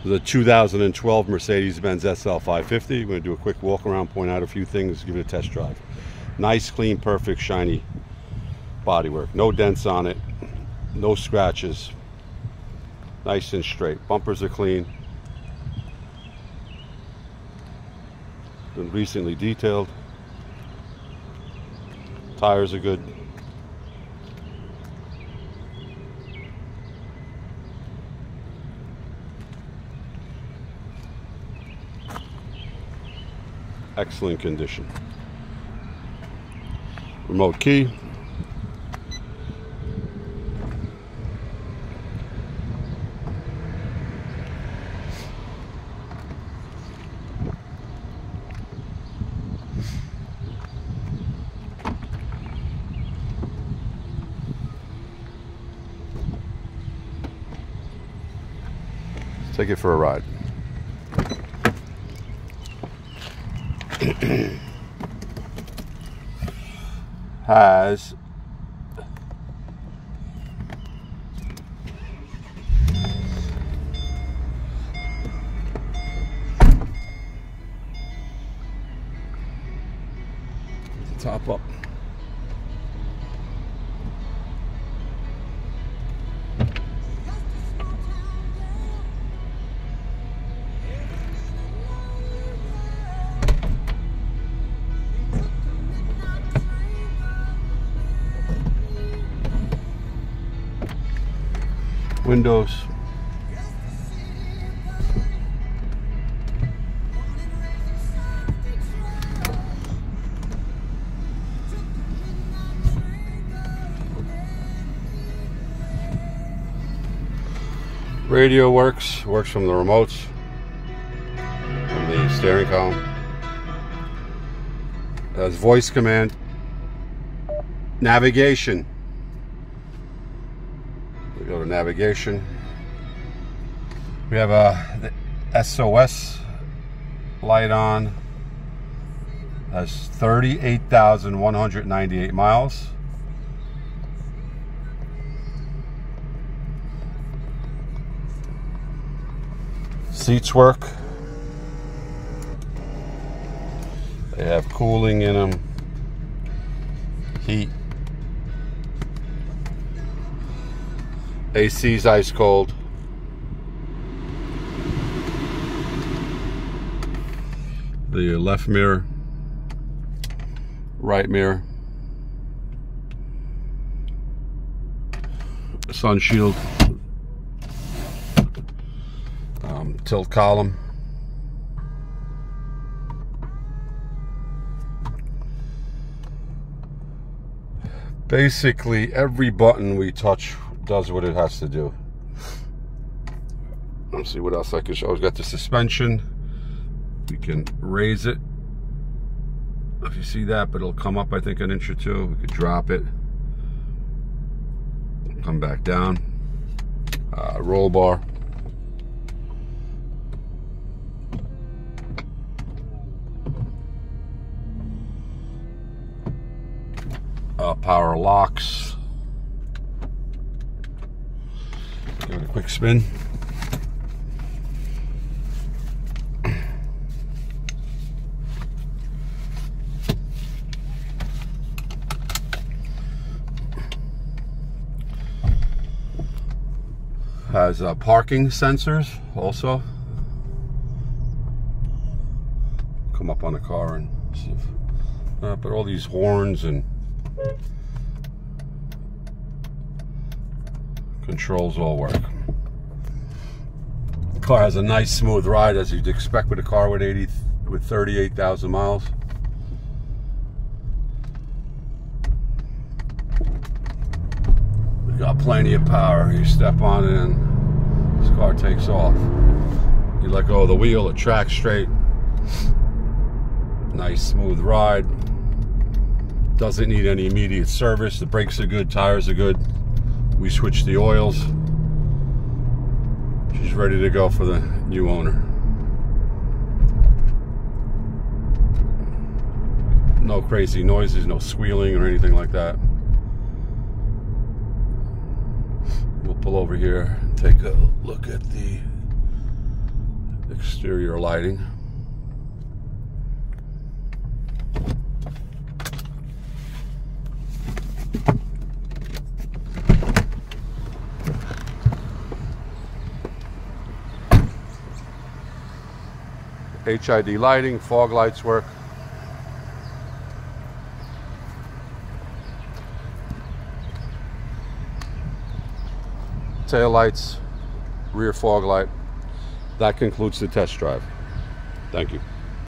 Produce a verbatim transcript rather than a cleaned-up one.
This is a two thousand twelve Mercedes-Benz S L five fifty. We're going to do a quick walk around, point out a few things, give it a test drive. Nice, clean, perfect, shiny bodywork. No dents on it, no scratches. Nice and straight. Bumpers are clean. Been recently detailed. Tires are good. Excellent condition. Remote key. Let's take it for a ride. Has top up. Windows. Radio works, works from the remotes, from the steering column. Has voice command. Navigation. We go to navigation. We have a the S O S light on. Has thirty-eight thousand one hundred ninety-eight miles. Seats work. They have cooling in them. Heat. A C's ice cold. The left mirror, right mirror, sun shield, um, tilt column. Basically, every button we touch does what it has to do. Let's see what else I can show. We've got the suspension. We can raise it if you see that, but it'll come up I think an inch or two. We could drop it, come back down. Uh, roll bar. Uh, power locks. Give it a quick spin. Has uh, parking sensors also. Come up on the car and see if, uh, but all these horns and controls all work. The car has a nice smooth ride, as you'd expect with a car with eighty with thirty-eight thousand miles. We've got plenty of power. You step on it and this car takes off. You let go of the wheel, it tracks straight. Nice smooth ride. Doesn't need any immediate service. The brakes are good, tires are good. We switched the oils. She's ready to go for the new owner. No crazy noises, no squealing or anything like that. We'll pull over here and take a look at the Exterior lighting. H I D lighting, fog lights work. Tail lights, rear fog light. That concludes the test drive. Thank you.